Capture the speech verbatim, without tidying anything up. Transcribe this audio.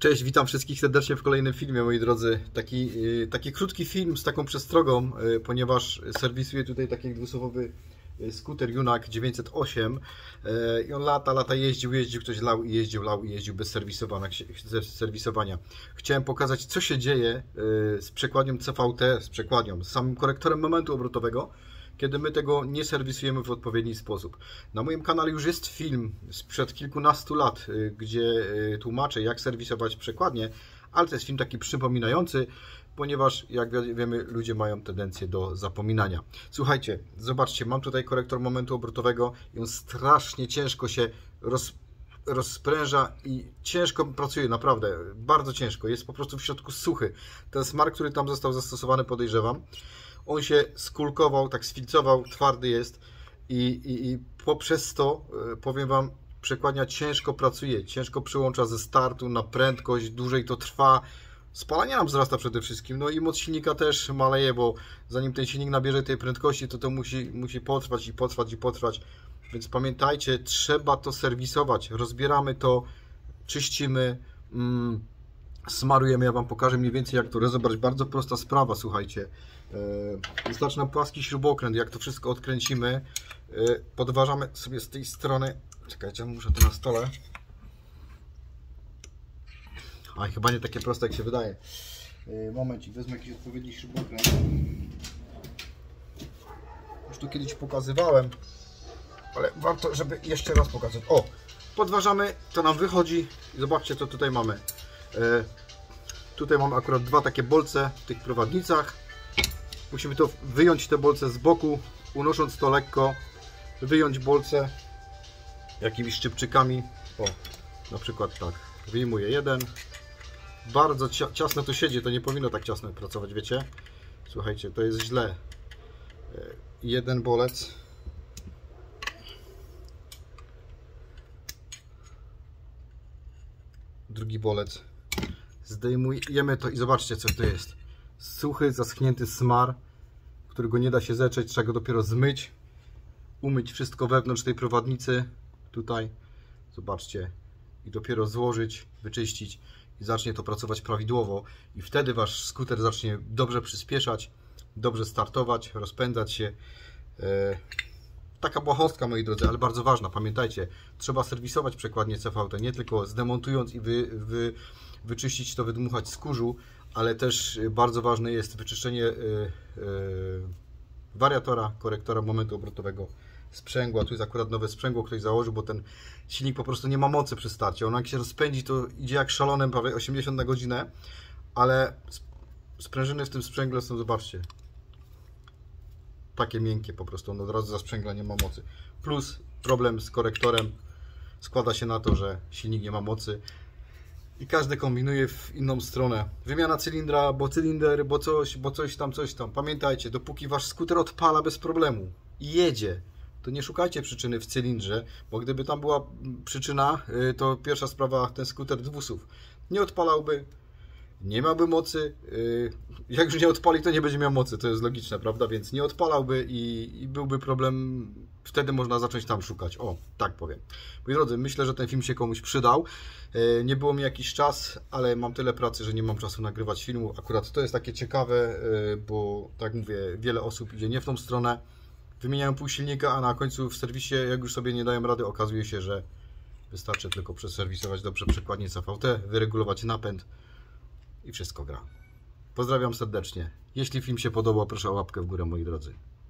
Cześć, witam wszystkich serdecznie w kolejnym filmie, moi drodzy. Taki, taki krótki film z taką przestrogą, ponieważ serwisuję tutaj taki dwuosobowy skuter Junak dziewięćset osiem i on lata, lata jeździł, jeździł, ktoś lał i jeździł, lał i jeździł bez serwisowania. serwisowania. Chciałem pokazać, co się dzieje z przekładnią C V T, z przekładnią, z samym korektorem momentu obrotowego, kiedy my tego nie serwisujemy w odpowiedni sposób. Na moim kanale już jest film sprzed kilkunastu lat, gdzie tłumaczę, jak serwisować przekładnię, ale to jest film taki przypominający, ponieważ jak wiemy, ludzie mają tendencję do zapominania. Słuchajcie, zobaczcie, mam tutaj korektor momentu obrotowego i on strasznie ciężko się roz, rozpręża i ciężko pracuje, naprawdę, bardzo ciężko. Jest po prostu w środku suchy. Ten smar, który tam został zastosowany, podejrzewam, on się skulkował, tak sfilcował, twardy jest i, i, i poprzez to, powiem Wam, przekładnia ciężko pracuje, ciężko przyłącza ze startu na prędkość, dłużej to trwa. Spalanie nam wzrasta przede wszystkim, no i moc silnika też maleje, bo zanim ten silnik nabierze tej prędkości, to to musi, musi potrwać i potrwać i potrwać. Więc pamiętajcie, trzeba to serwisować, rozbieramy to, czyścimy, mm, smarujemy. Ja Wam pokażę mniej więcej, jak to rozebrać. Bardzo prosta sprawa, słuchajcie. Wystarczy nam płaski śrubokręt, jak to wszystko odkręcimy, podważamy sobie z tej strony. Czekajcie, muszę to na stole. A chyba nie takie proste, jak się wydaje. Momencik, wezmę jakiś odpowiedni śrubokręt. Już tu kiedyś pokazywałem, ale warto, żeby jeszcze raz pokazać. O, podważamy, to nam wychodzi. Zobaczcie, co tutaj mamy. Tutaj mamy akurat dwa takie bolce w tych prowadnicach. Musimy to wyjąć, te bolce z boku, unosząc to lekko, wyjąć bolce jakimiś szczypczykami. O, na przykład tak. Wyjmuję jeden. Bardzo ciasno to siedzi, to nie powinno tak ciasno pracować, wiecie? Słuchajcie, to jest źle. Jeden bolec. Drugi bolec. Zdejmujemy to i zobaczcie, co to jest. Suchy, zaschnięty smar, którego nie da się zetrzeć, trzeba go dopiero zmyć, umyć wszystko wewnątrz tej prowadnicy, tutaj, zobaczcie, i dopiero złożyć, wyczyścić i zacznie to pracować prawidłowo i wtedy Wasz skuter zacznie dobrze przyspieszać, dobrze startować, rozpędzać się. Taka błahostka, moi drodzy, ale bardzo ważna, pamiętajcie, trzeba serwisować przekładnię C V T, nie tylko zdemontując i wy, wy, wyczyścić to, wydmuchać z kurzu, ale też bardzo ważne jest wyczyszczenie yy, yy, wariatora, korektora momentu obrotowego, sprzęgła. Tu jest akurat nowe sprzęgło, ktoś założył, bo ten silnik po prostu nie ma mocy przy starcie. On jak się rozpędzi, to idzie jak szalonym, prawie osiemdziesiąt na godzinę, ale sprężyny w tym sprzęgle są, zobaczcie, takie miękkie po prostu, on od razu za sprzęgla nie ma mocy. Plus problem z korektorem składa się na to, że silnik nie ma mocy i każdy kombinuje w inną stronę. Wymiana cylindra, bo cylinder, bo coś, bo coś tam, coś tam. Pamiętajcie, dopóki Wasz skuter odpala bez problemu i jedzie, to nie szukajcie przyczyny w cylindrze, bo gdyby tam była przyczyna, to pierwsza sprawa, ten skuter dwusów nie odpalałby, nie miałby mocy, jak już nie odpali, to nie będzie miał mocy, to jest logiczne, prawda, więc nie odpalałby i, i byłby problem, wtedy można zacząć tam szukać, o, tak powiem. Moi drodzy, myślę, że ten film się komuś przydał, nie było mi jakiś czas, ale mam tyle pracy, że nie mam czasu nagrywać filmu, akurat to jest takie ciekawe, bo tak mówię, wiele osób idzie nie w tą stronę, wymieniają pół silnika, a na końcu w serwisie, jak już sobie nie dają rady, okazuje się, że wystarczy tylko przeserwisować dobrze przekładnię C V T, wyregulować napęd i wszystko gra. Pozdrawiam serdecznie. Jeśli film się podobał, proszę o łapkę w górę, moi drodzy.